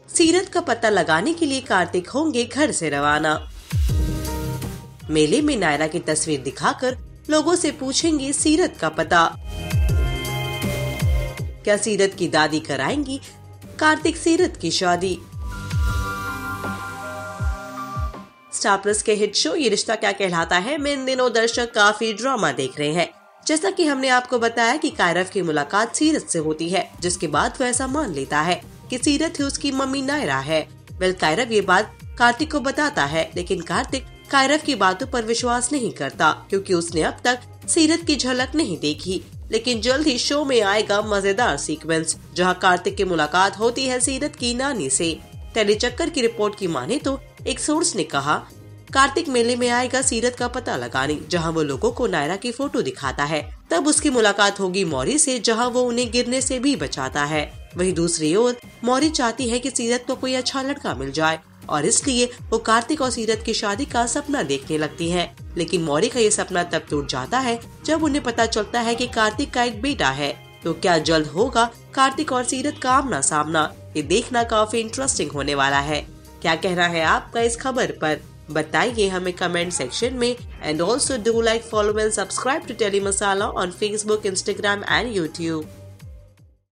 सीरत का पता लगाने के लिए कार्तिक होंगे घर से रवाना। मेले में नायरा की तस्वीर दिखाकर लोगों से पूछेंगे सीरत का पता। क्या सीरत की दादी कराएंगी कार्तिक सीरत की शादी? स्टार प्लस के हिट शो ये रिश्ता क्या कहलाता है में इन दिनों दर्शक काफी ड्रामा देख रहे हैं। जैसा कि हमने आपको बताया कि कायरव की मुलाकात सीरत से होती है, जिसके बाद वो ऐसा मान लेता है कि सीरत ही उसकी मम्मी नायरा है। कायरव ये बात कार्तिक को बताता है, लेकिन कार्तिक कायरव की बातों पर विश्वास नहीं करता क्योंकि उसने अब तक सीरत की झलक नहीं देखी। लेकिन जल्द ही शो में आएगा मजेदार सीक्वेंस जहां कार्तिक की मुलाकात होती है सीरत की नानी से। टेलीचक्कर की रिपोर्ट की माने तो एक सोर्स ने कहा कार्तिक मेले में आएगा सीरत का पता लगाने, जहां वो लोगों को नायरा की फोटो दिखाता है। तब उसकी मुलाकात होगी मौरी से, जहां वो उन्हें गिरने से भी बचाता है। वहीं दूसरी ओर मौरी चाहती है कि सीरत को कोई अच्छा लड़का मिल जाए और इसलिए वो कार्तिक और सीरत की शादी का सपना देखने लगती है। लेकिन मौरी का ये सपना तब टूट जाता है जब उन्हें पता चलता है कि कार्तिक का एक बेटा है। तो क्या जल्द होगा कार्तिक और सीरत का आमना सामना? ये देखना काफी इंटरेस्टिंग होने वाला है। क्या कहना है आपका इस खबर पर? बताइए हमें कमेंट सेक्शन में। And also do like, follow and subscribe to Telly Masala on Facebook, Instagram and YouTube।